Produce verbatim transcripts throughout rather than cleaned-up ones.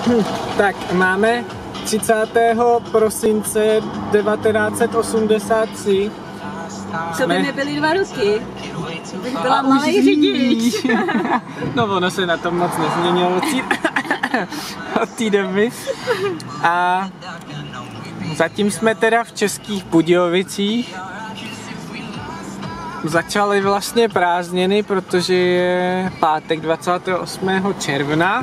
Tak, máme třicátého prosince devatenáct set osmdesát tři. To by nebyly dva roky. Bych byla malej řidič. No ono se na tom moc nezměnilo od té, od té doby. A zatím jsme teda v Českých Budějovicích. Začaly vlastně prázdniny, protože je pátek dvacátého osmého června.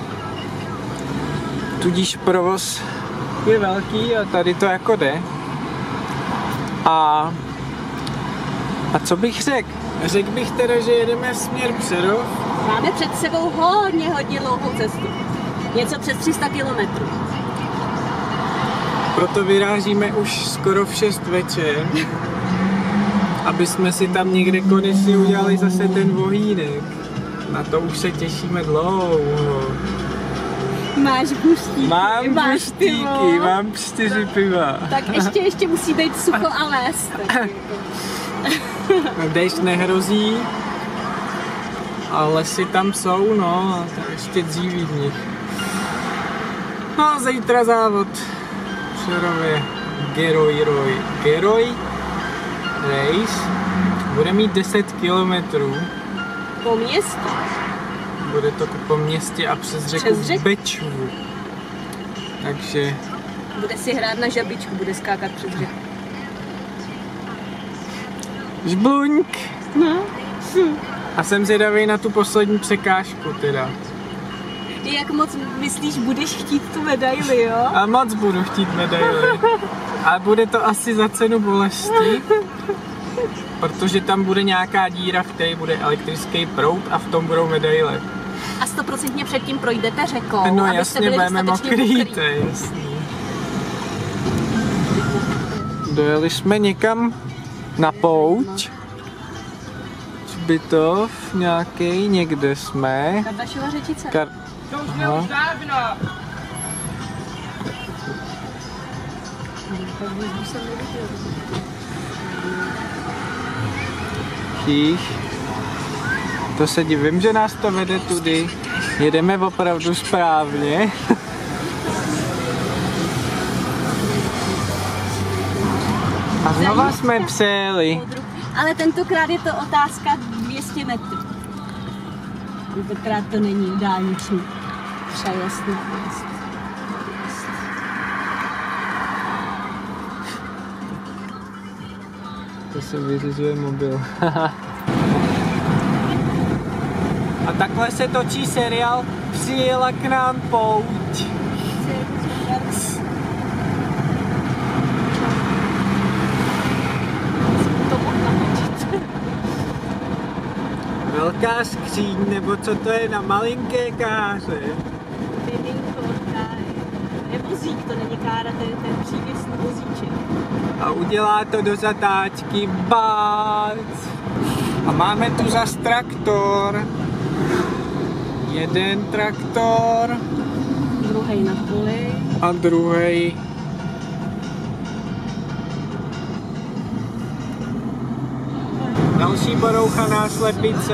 Tudíž provoz je velký a tady to jako jde. A, a co bych řekl? Řekl bych teda, že jedeme směr Přerov. Máme před sebou hodně, hodně dlouhou cestu. Něco přes tři sta kilometrů. Proto vyrážíme už skoro v šest večer, aby jsme si tam někde konečně udělali zase ten vohýnek. Na to už se těšíme dlouho. Máš buštíky, mám máš buštíky, pivo. mám čtyři piva. Tak ještě, ještě musí být sucho a les. Déšť nehrozí, ale lesy tam jsou, no, a to ještě dříví v nich. No a zítra závod v Přerově Geroj Roy. Geroj Race bude mít deset kilometrů. Po městě. Bude to po městě a přes řeku Přes řek? Bečvu. Takže... Bude si hrát na žabičku, bude skákat přes řeku. Žbluňk! No. Hm. A jsem zvědavý na tu poslední překážku teda. Jak moc myslíš, budeš chtít tu medaili, jo? A moc budu chtít medaili. A bude to asi za cenu bolesti. Protože tam bude nějaká díra, v které bude elektrický proud a v tom budou medaile. A stoprocentně předtím projdete řekou, No abyste jasně, byli budeme dostatečně mokrý, mokrý. to je jasný. Dojeli jsme někam na pouť. Zbytov nějaký, někde jsme. Kardašova řečice. Kar... Aha. Chých. To se divím, že nás to vede tudy. Jedeme opravdu správně. A znova jsme přijeli. Ale tentokrát je to otázka dvě stě metrů. Tentokrát to není dálniční přejezd. To se vyřizuje mobil. A takhle se točí seriál Přijela k nám pouť. Velká skříň, nebo co to je na malinké káře? Je vozík, to není kára, to je ten přívěsný vozíček. A udělá to do zatáčky bác. A máme tu zas traktor. Jeden traktor. Druhej na poli. A druhej. Další porouchaná slepice.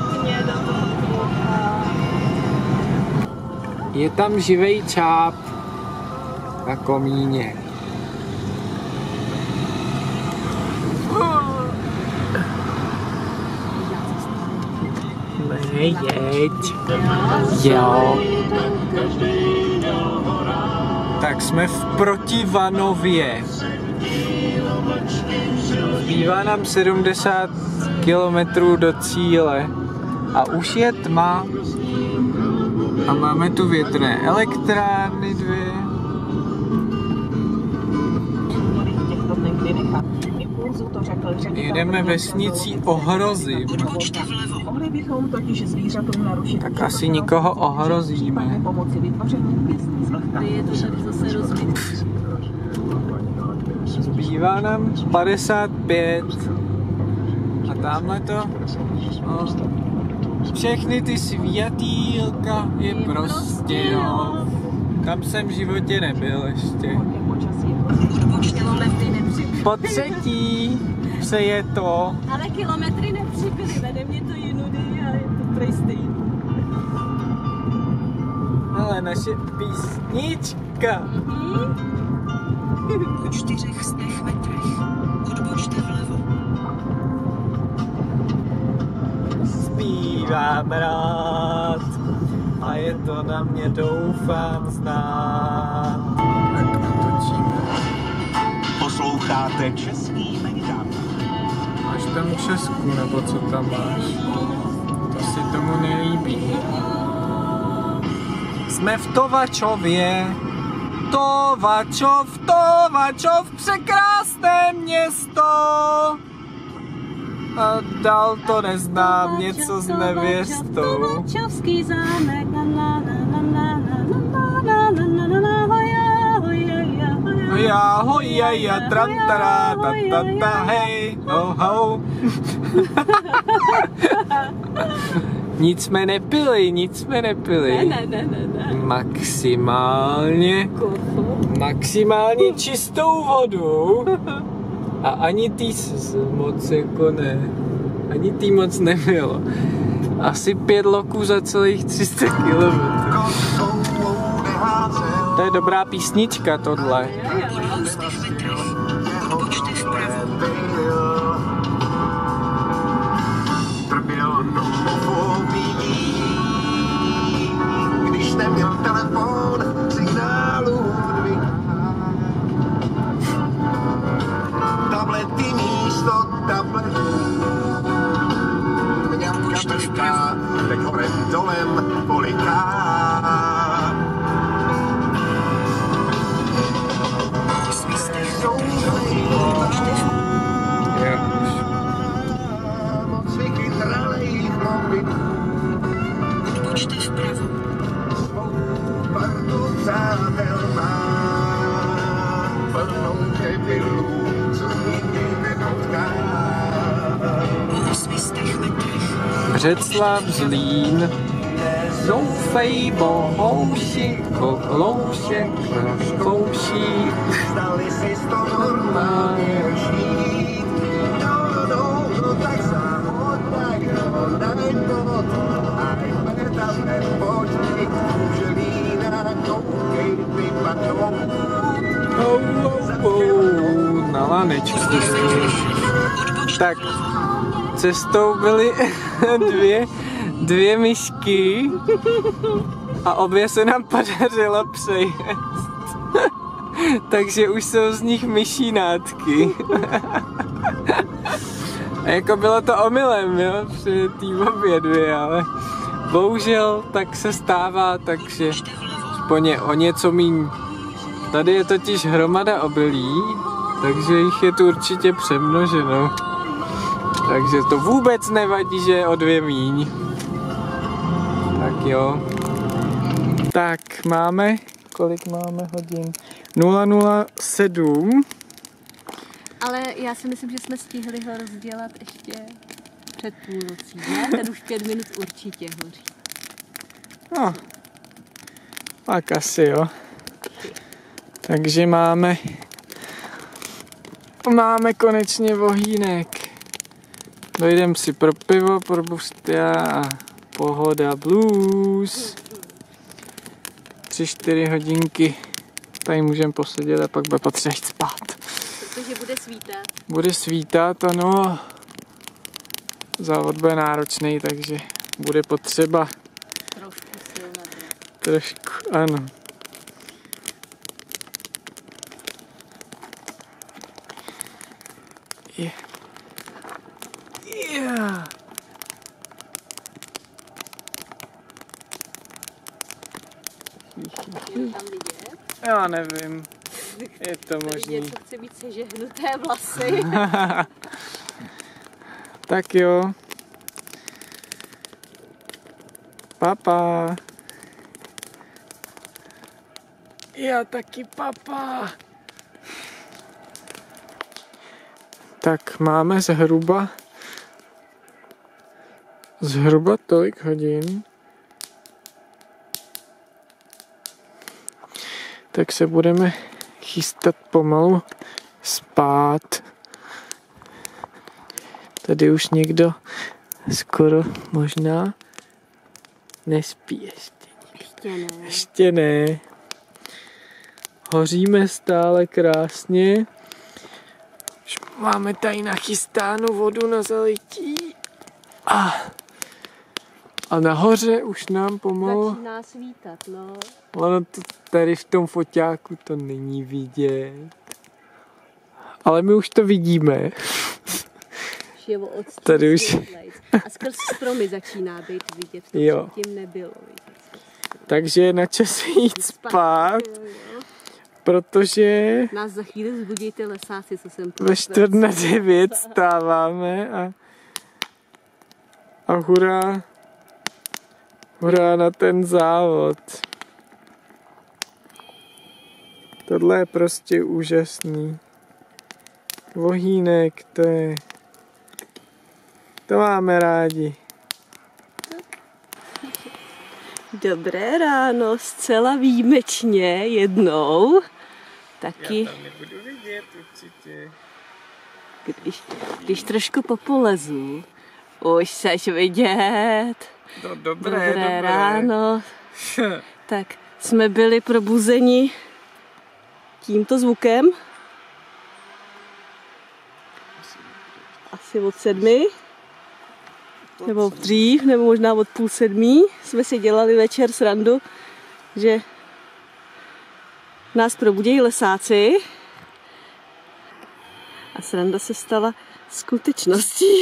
Je tam živej čáp na komíně. Nejeď. Jo. Tak jsme v Protivanově. Zbývá nám sedmdesát kilometrů do cíle. A už je tma. A máme tu větrné elektrárny dvě. Jedeme vesnicí Ohrozím. Tak asi nikoho ohrozíme. Zbývá nám padesát pět. A tamhle to... No, všechny ty svíjatýlka je prostě, no. Tam jsem v životě nebyl ještě. Po třetí se je to. Ale kilometry nepřibyly, vede mě to jinudy a je to prej stejný. Ale naše písnička. Po čtyřech stech metrech odbočte vlevo. Zpívám rád a je to na mě, doufám, znát. Tak natočíme. Posloucháte Český Mejdan. Máš tam Česku, nebo co tam máš? To si tomu nelíbí. Jsme v Tovačově. Tovačov, Tovačov, překrásné město. A dál to neznám, něco s nevěstou. Tovačovský zámek, na na na na na na na na na na hoja, hoja, hoja. Já hoja, ja, trantara, ta ta ta, hej, ho ho. Nic jsme nepili, nic jsme nepili. Ne, ne, ne, ne. Maximálně, maximálně čistou vodu. A ani tý moc jako ne. Ani tý moc nebylo. Asi pět loků za celých tři sta kilometrů. To je dobrá písnička tohle. Po dvou stech metrech odbočte vpravo. Trpěl nomofobií, když neměl telefon, signálu tablety místo tabletů. Měl kabelka, teď horem dolem poliká. Odbočte vpravo. Po osmi stech metrech Břeclav, Zlín, zoufej bohouši, koloušek, kouší. Stali si to normálně žít. No, no, no, tak záhod, tak no, daj to. Aj beta nepočkej, želína, koukej, vypadnou. Oh, oh, oh, na lanečku. Tak, cestou byly dvě, dvě myšky a obě se nám podařilo přejet. Takže už jsou z nich myší nátky. A jako bylo to omylem, jo, přijetý obě dvě, ale bohužel tak se stává, takže aspoň je o něco míň. Tady je totiž hromada obilí, takže jich je tu určitě přemnoženo. Takže to vůbec nevadí, že je o dvě míň. Tak jo. Tak máme, kolik máme hodin? nula nula sedm. Ale já si myslím, že jsme stihli ho rozdělat ještě před půlnocí, ne? Ten už pět minut určitě hoří. No, tak asi jo. Takže máme, máme konečně vohýnek. Dojdem si pro pivo, pro bustia a pohoda blues. Tři, čtyři hodinky tady můžeme posedět a pak bude potřeba jít spát. Protože bude svítat. Bude svítat, ano. Závod bude náročný, takže bude potřeba Trošku sil na to. trošku, ano. Je. Yeah. Je tam vidět? Já nevím, je to Tady možný. něco chce mít sežehnuté vlasy. Tak jo. Papa. Já taky papa. Tak máme zhruba zhruba tolik hodin. Tak se budeme chystat pomalu spát. Tady už někdo skoro možná nespí ještě. Ještě ne. Ještě ne. Hoříme stále krásně. Už máme tady nachystánu vodu na zalití. A, a nahoře už nám pomalu... Začíná svítat, no. Ono to tady v tom foťáku to není vidět. Ale my už to vidíme. Už je odstín Tady už- světlejc. A skrz stromy začíná být vidět. To Jo. předtím nebylo. Takže je na čase jít spát, Jo, jo. protože Nás za chvíli zbudí ty lesáci, co jsem ve čtvrt na devět stáváme a, a hurá, hurá na ten závod. Tohle je prostě úžasný. Vohýnek, to je... To máme rádi. Dobré ráno, zcela výjimečně jednou. Taky, tam nebudu vidět určitě. když, když trošku popolezu, už seš vidět. No, dobré, Dobré, dobré. ráno. Tak jsme byli probuzeni tímto zvukem. Asi od sedmi. Nebo dřív, nebo možná od půl sedmí jsme si dělali večer srandu, že nás probudějí lesáci. A sranda se stala skutečností.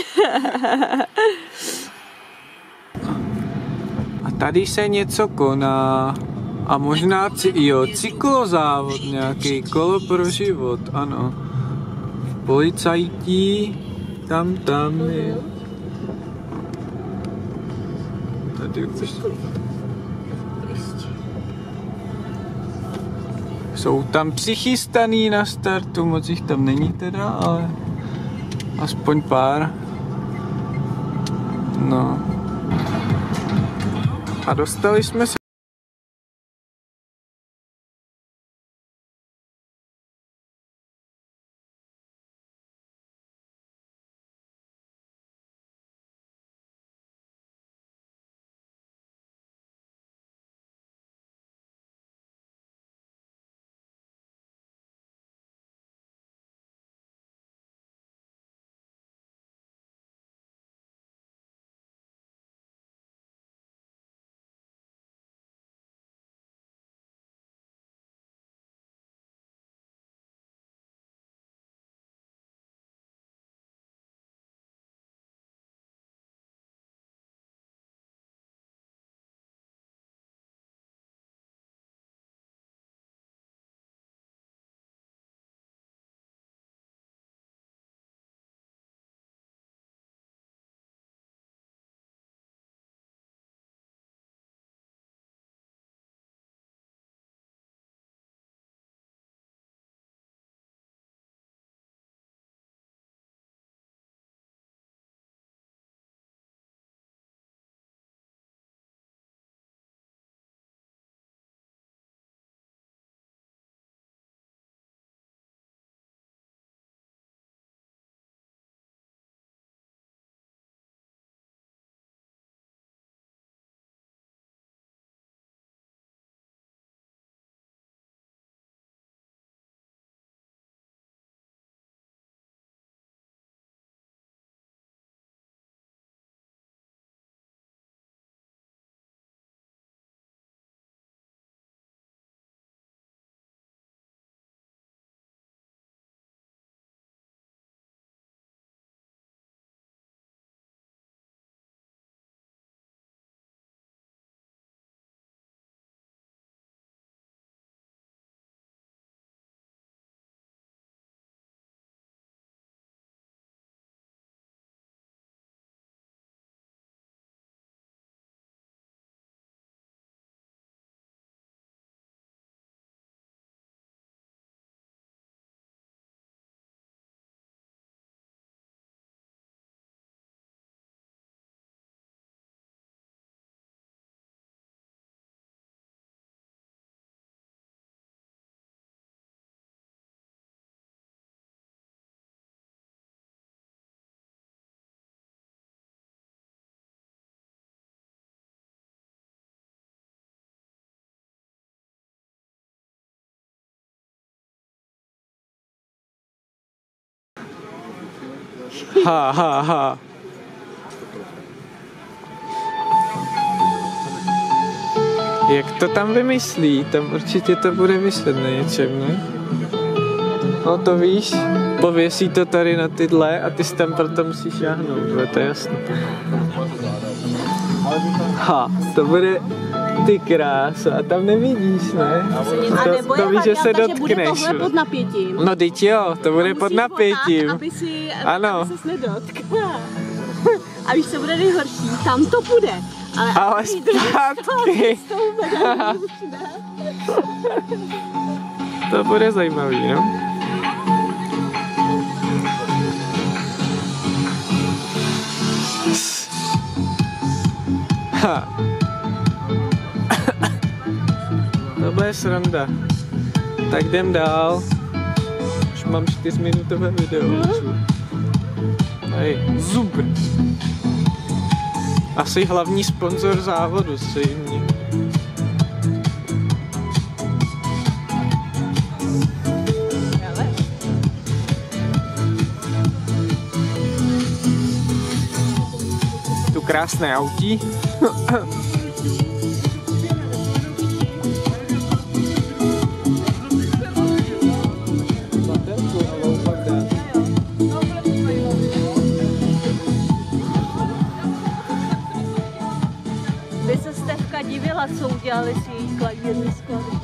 A tady se něco koná. A možná ci, jo, cyklozávod, nějaký kolo pro život, ano. Policajtí, tam, tam je. Tady už jsou tam přichystaný na startu, moc jich tam není teda, ale aspoň pár. No. A dostali jsme se Ha, ha, ha. Jak to tam vymyslí? Tam určitě to bude vyset na něčem, ne? No to víš, pověsí to tady na tyhle a ty si tam proto musíš šáhnout, to je jasné. Ha, to bude ty krása, a tam nevidíš, ne? A nebo je to víš, že se varianta, že bude dotkneš. tohle pod napětím. No teď jo, to bude pod napětím. Tak, aby si, Ano. aby ses nedotkla. A víš, co bude nejhorší? Tam to bude. Ale, Ale zpátky. s tou medailí už ne. To bude zajímavý, no? Ha. To bude sranda. Tak jdem dál. Už mám čtyřminutové video. Hej, super. Asi hlavní sponzor závodu, stejně. Tu krásné autí. By se Stefka divila, co udělali si její klavírní sklady.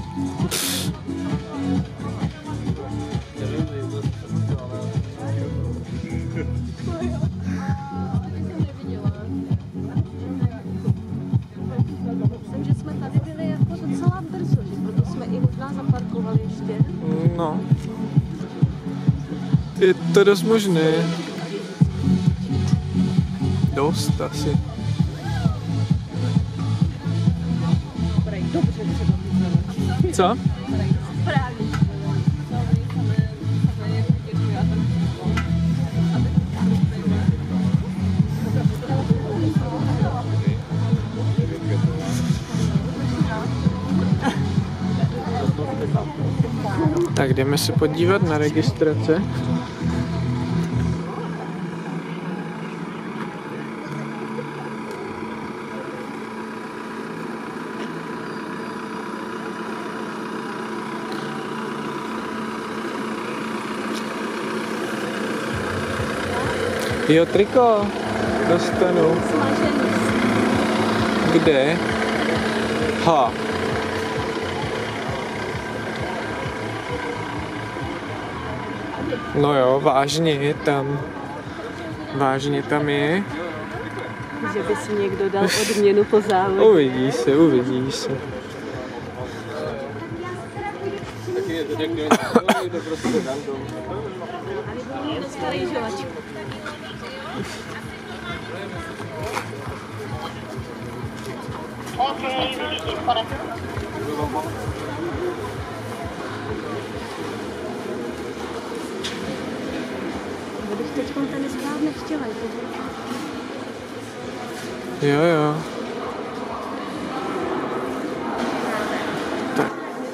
Myslím, že jsme tady byli jako docela brzo, že proto jsme i možná zaparkovali ještě. No. Je to dost možné. Dost asi. Dobře, třeba. Co? Právě. Tak jdeme se podívat na registrace. Jo, triko dostanu. Kde? Ha. No jo, vážně je tam. Vážně tam je. Že by si někdo dal odměnu po závodě. Uvidí se, uvidí se. Kdybych teď ten správně chtěla. Jo, jo. Tak.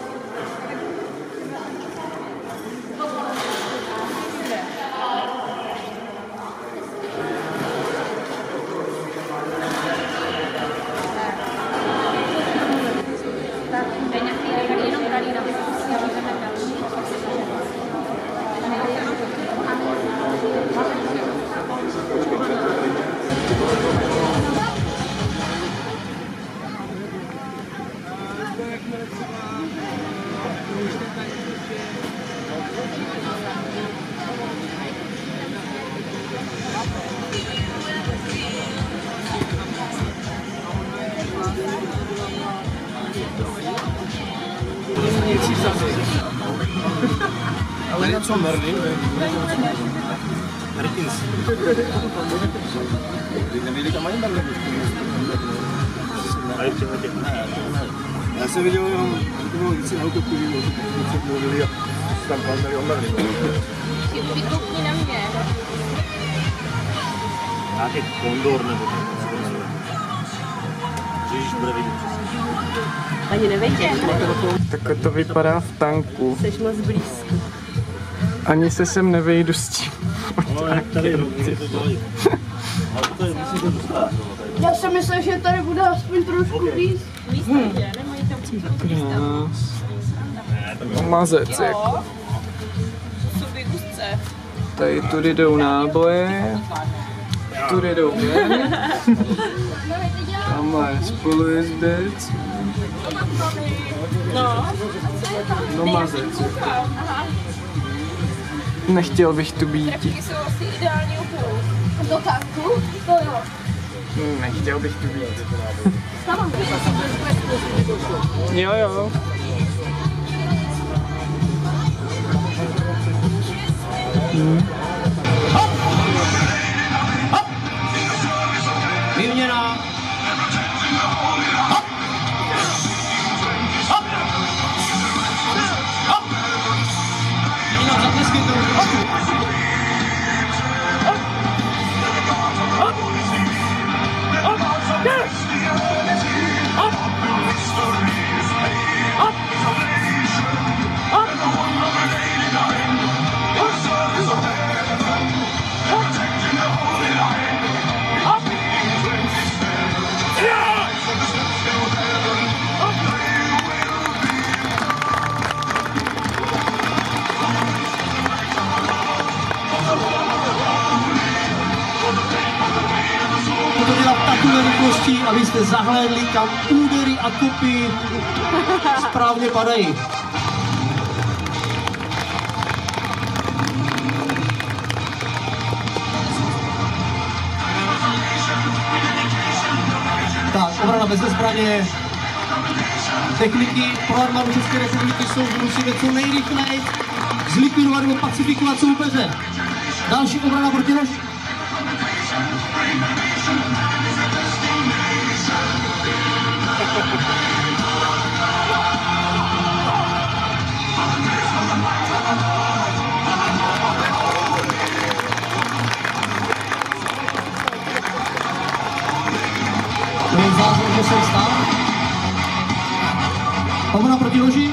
Ale něco mrdý, Martins. Nevěděli, kam mají barvy. Já jsem viděl jenom, to bylo víc auto, který mluvili a tam pláznali o mrdý. Vykoukni na mě. Nějaký kondor nebo tak. Ježíš bude vidět přesně. Ani nevidě. Tak to vypadá v tanku. Jseš moc blízko. Ani se sem nevejdu s tím. Já jsem myslel, že tady bude aspoň trošku víc. Mazec jako. Tady tudy jdou náboje, tudy jdou ven. Tam je spolujezdec. No mazec jako. Nechtěl bych tu být. Taky jsou asi ideální opůl. Do tanku? To jo. Nechtěl bych tu být. Jo, jo. Hmm. Výměna. Jinak zatlesky to. Abyste zahlédli, kam údery a kopy správně padají. Tak, obrana bez zbraně. Techniky pro armádu České republiky jsou, že musíme co nejrychleji zlikvidovat nebo pacifikovat soupeře. Další obrana proti noži. To je zázrak, že jsem stál. Obrana proti noži.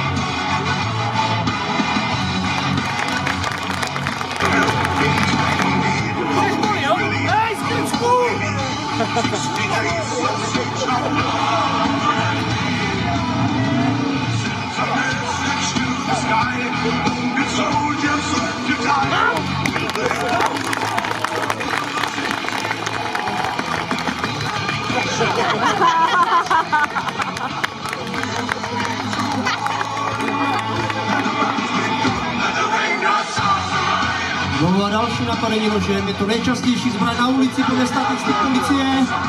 No a další napadení nožem, je to nejčastější zbraň na ulici podle statistik policie.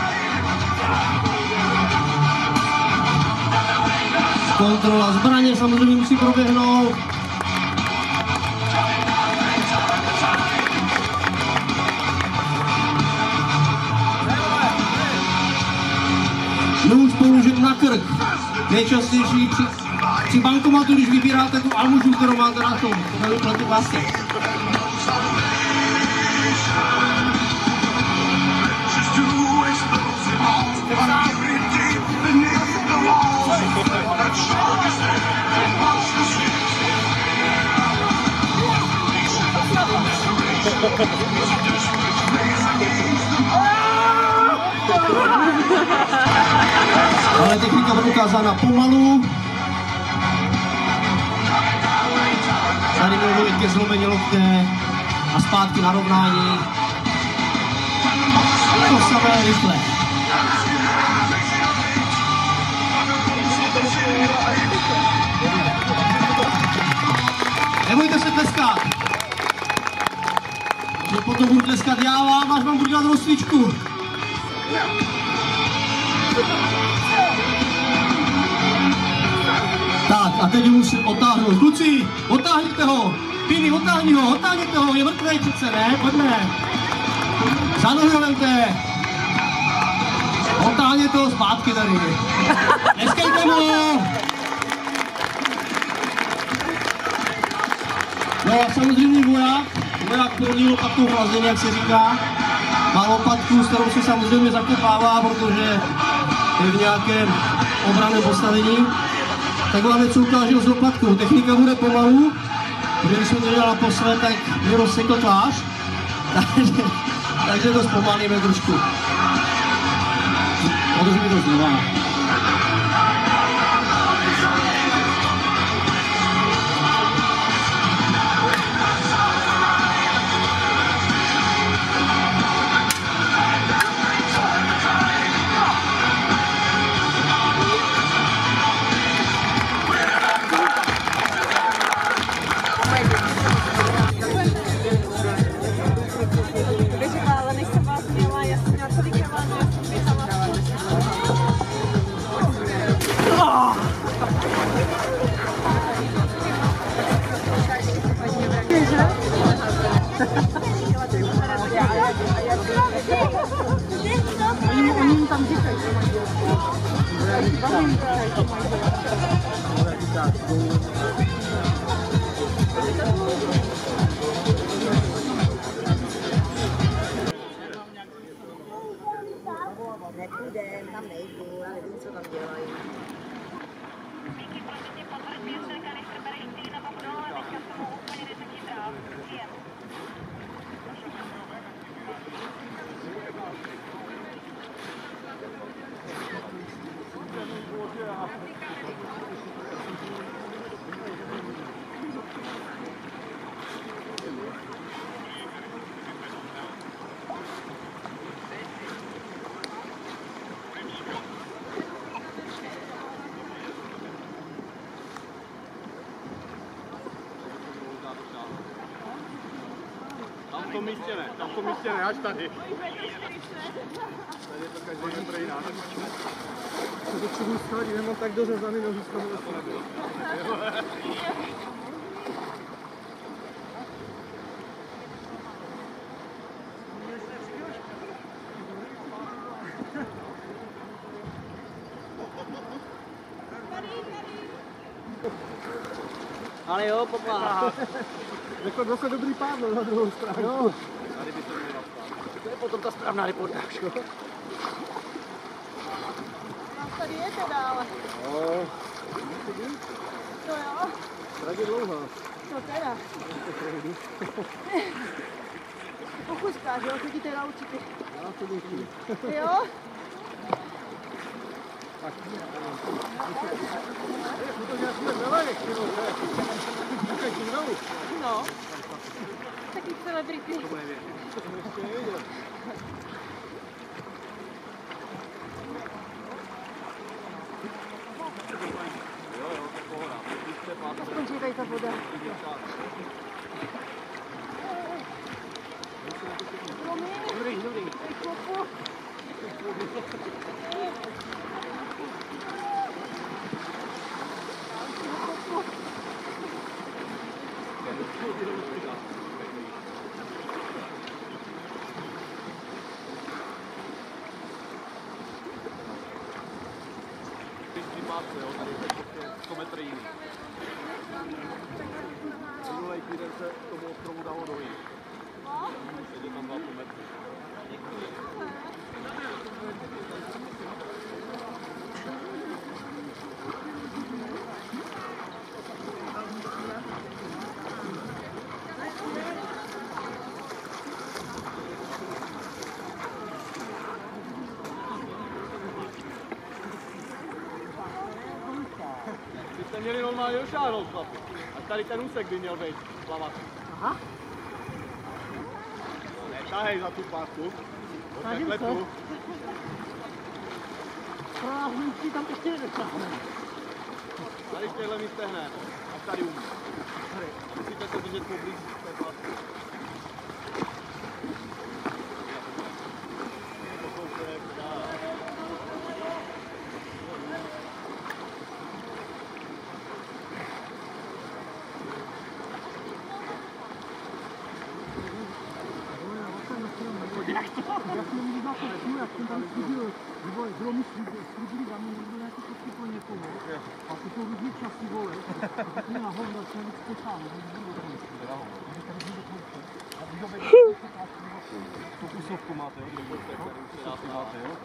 Kontrola zbraně samozřejmě musí proběhnout. Nůž položit na krk. Nejčastější při, při bankomatu, když vybíráte tu almužu, kterou máte na tom. To vyplatit vlastně. Ale technika bude ukázána pomalu. Tady mělo dojít ke zlomení lokte a zpátky na rovnání. To samé rychle. Nebojte se tleskat. Že potom budu tleskat já vám, až vám budu dělat rozcvičku. Tak a teď musím otáhnout. Kluci, otáhněte ho. Píny, otáhni ho, otáhněte ho. Je mrtvej přece, ne? Pojďme. Za nohy ho vemte. Otáhněte ho zpátky tady. Neskejte mu. No a samozřejmě voják, voják první lopatkou chlazení, jak se říká. Má lopatku, s kterou se samozřejmě zakopává, protože je v nějakém obranném postavení. Tak vám něco ukážu s lopatkou. Technika bude pomalu, protože když jsme to dělali naposled, tak mě rozsekl tvář. takže, takže to zpomalíme trošku. Podrž mi to znova. Oni tam říkají, Nepůjdem, tam nejdu, já nevím, co tam dělají. Tam v tom místě ne, tam v tom místě ne, až tady. Tady je to každý metr jinak. To potřebuji schodit, nemám tak dořezaný nohy z toho nebylo. Ale jo, pomáhá. Jako zase dobrý pádlo na druhou stranu. No. Tady by to měla stát. To je potom ta správná reportáž. tady je teda, ale... No. To jo. Tak je dlouho. To teda. Pokuskáš, jo? Chodíte na určitě. Já to děkuji. Jo? Tak. To nějak jsme velek, No. Taky celebrity. to bude vědět. To ještě nevěděl. Jo, jo, to pohoda. Aspoň, že tady ta voda. Dobrý, dobrý. Klopu. Tady je prostě sto metrů jiný. Minulej týden se tomu ostrovu dalo dojít. Sedí tam dva půl metry. Vy jste měli normálně došáhnout chlapi. A tady ten úsek by měl být plavat. Aha. Nešáhej za tu pásku. Snažím se. Pro nás musí tam ještě nedosáhne. Tady v těchto místech hned. A tady umí. Musíte se držet poblíž té pásky. Jak jsem viděl na to večnu, jak jsem tam schodil, nebo bylo mi schodili za mě, nebo nějaký prostě po někoho. A to jsou různý časy, vole. A tak mě na hovno, tak jsem víc potáhnu, když budu do konce. Teda hovno. Když tady budu do konce. A když ho vejde, Tu kusovku máte, jo? Když budete tady už se dáte, máte, jo?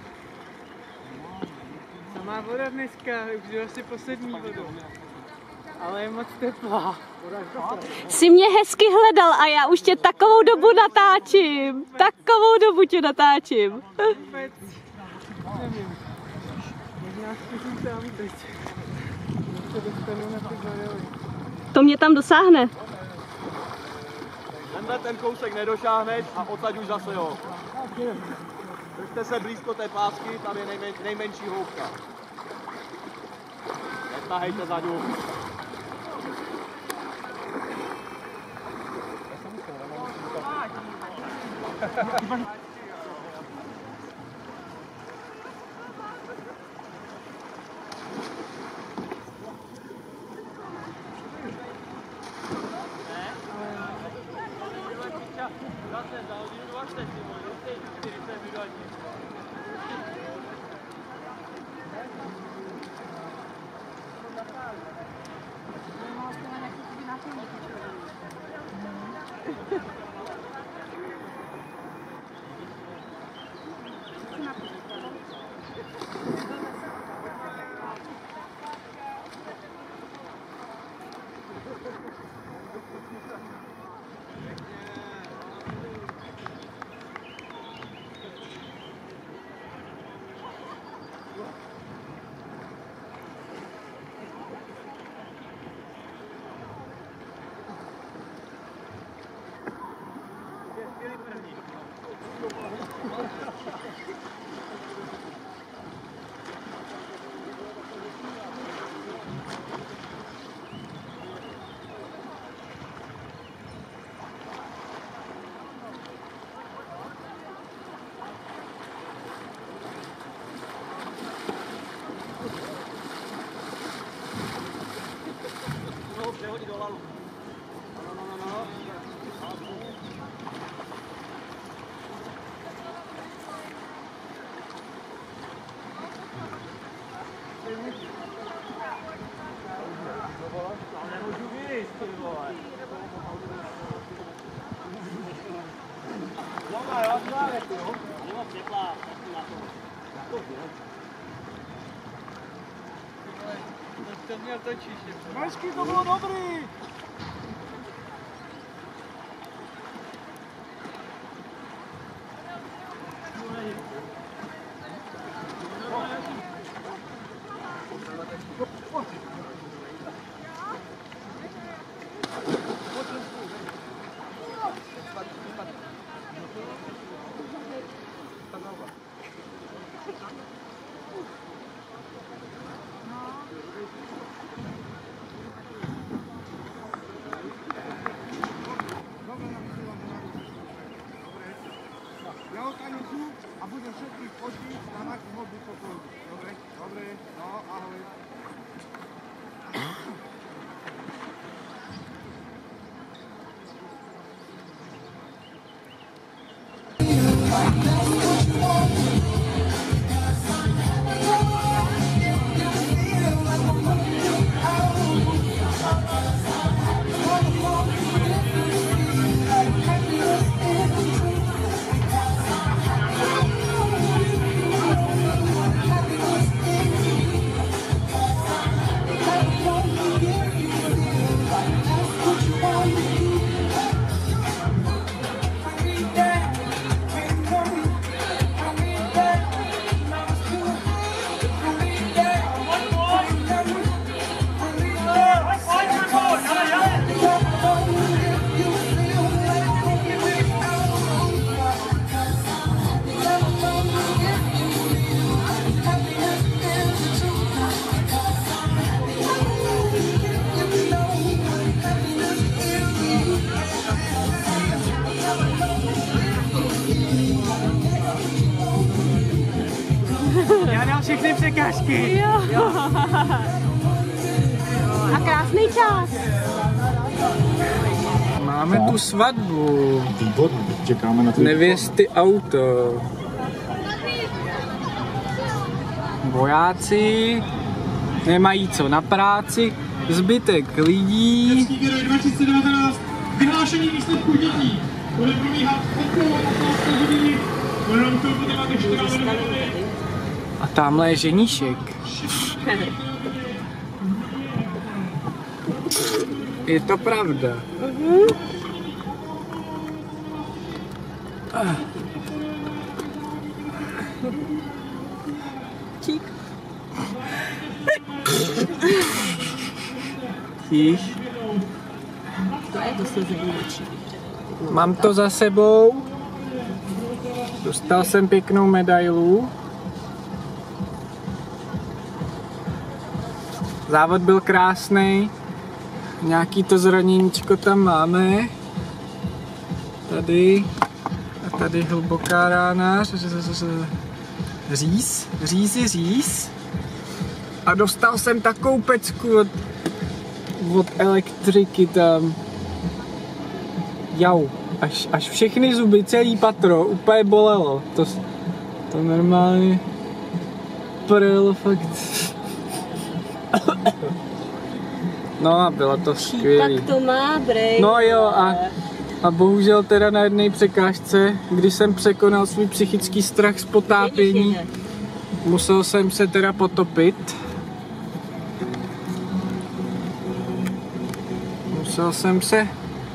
Samá voda dneska, už je asi poslední voda. Ale je moc teplá. Jsi mě hezky hledal a já už tě takovou dobu natáčím. Takovou dobu tě natáčím. Vůbec. Nevím. Možná zkusím tam teď. Se dostanu na ty barely. To mě tam dosáhne. Tenhle ten kousek nedošáhneš a odsaď už zase jo. Držte se blízko té pásky, tam je nejmen, nejmenší hloubka. Netahejte zadu. Mašky, to bylo dobrý! Já otanicu a budem všetkých fotit na našu modlú pokoju. Dobre? Dobre? No, ahoj. Já dám všechny překážky. Jo. A krásný čas. Máme tu svatbu. Výborně, čekáme na to. Nevěsty auto. Vojáci nemají co na práci, zbytek lidí. Český rok dva tisíce devatenáct, vyhlášení výsledků dětí. Bude probíhat okolo patnácté hodiny. Budeme to podívat ještě na hodiny. A tamhle je ženíšek. Je to pravda. Mhm. Ah. Čík. Tíž. To je to slezení očí. Mám to za sebou. Dostal jsem pěknou medailu. Závod byl krásný. Nějaký to zraněníčko tam máme. Tady. A tady hluboká rána. Říz. Řízi říz. A dostal jsem takovou pecku od, od elektriky tam. Jau. Až, až všechny zuby, celý patro, úplně bolelo. To, to normálně prelo fakt. No a bylo to skvělý. Tak to má, brej. No jo a, a bohužel teda na jedné překážce, když jsem překonal svůj psychický strach z potápění, musel jsem se teda potopit. Musel jsem se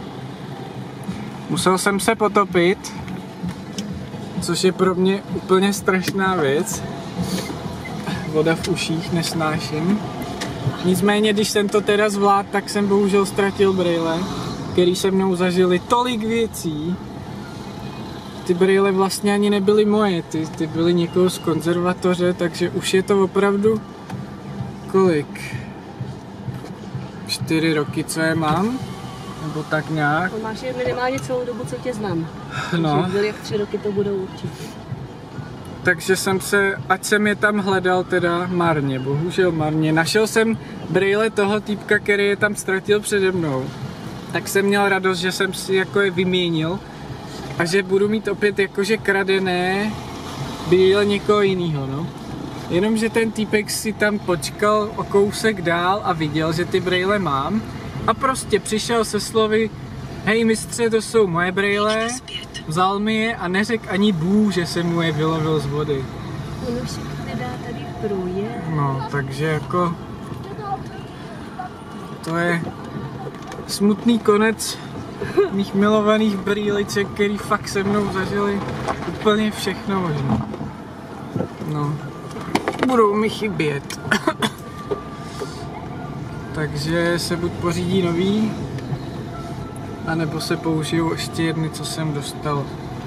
Musel jsem se potopit, což je pro mě úplně strašná věc. Voda v uších nesnáším. Nicméně, když jsem to teda zvládl, tak jsem bohužel ztratil brýle, který se mnou zažili tolik věcí. Ty brýle vlastně ani nebyly moje, ty, ty byly někoho z konzervatoře, takže už je to opravdu kolik? Čtyři roky, co je mám? Nebo tak nějak. To máš je minimálně celou dobu, co tě znám. No. Takže jak tři roky to budou určitě. Takže jsem se, ať jsem je tam hledal teda marně, bohužel marně. Našel jsem brýle toho týpka, který je tam ztratil přede mnou. Tak jsem měl radost, že jsem si jako je vyměnil a že budu mít opět jakože kradené brýle někoho jiného, no. Jenomže ten týpek si tam počkal o kousek dál a viděl, že ty brýle mám. A prostě přišel se slovy, hej mistře, to jsou moje brýle, vzal mi je a neřekl ani bů, že jsem mu je vylovil z vody. On už si to nedá tady průje. No, takže jako, to je smutný konec mých milovaných brýliček, který fakt se mnou zažili úplně všechno možné. No, budou mi chybět. Takže se buď pořídí nový, anebo se použijou ještě jedny, co jsem dostal.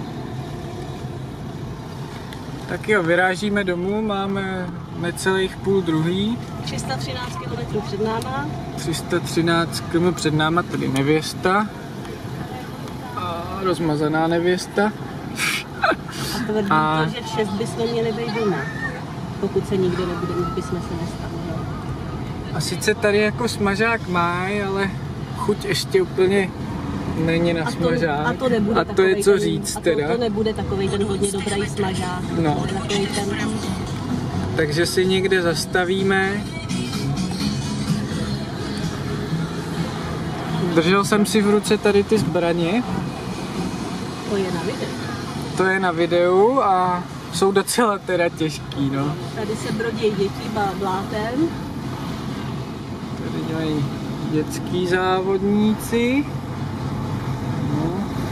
Tak jo, vyrážíme domů, máme necelých půl druhý. tři sta třináct kilometrů před náma. tři sta třináct kilometrů před náma, tady nevěsta. A rozmazaná nevěsta. A tvrdí A... to, že v šest bychom měli být doma. Pokud se nikdo nebude, už bychom se nestali. A sice tady jako smažák máj, ale chuť ještě úplně není na A to, smažák. a to, nebude a to je co ten, říct a to, teda. to nebude takovej ten hodně dobrý smažák. No. To je takovej ten... Takže si někde zastavíme. Držel jsem si v ruce tady ty zbraně. To je na videu. To je na videu a jsou docela teda těžký, no. Tady se brodí děti blátem. Tady mají dětský závodníci. No.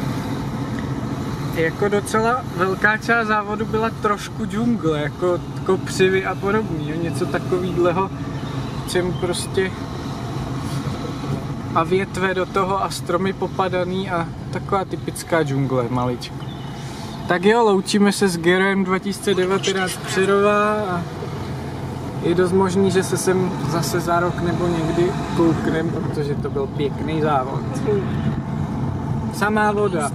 Jako docela velká část závodu byla trošku džungle, jako kopřivy a podobný, jo? Něco takovýhleho, čem prostě a větve do toho a stromy popadaný a taková typická džungle maličko. Tak jo, loučíme se s Gerem dva tisíce devatenáct Přerova a je dost možný, že se sem zase za rok nebo někdy kouknem, protože to byl pěkný závod. Samá voda.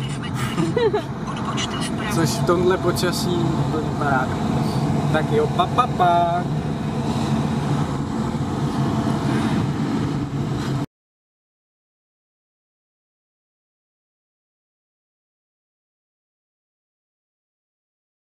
Což v tomhle počasí úplně paráda. Tak jo, pa, pa, pa.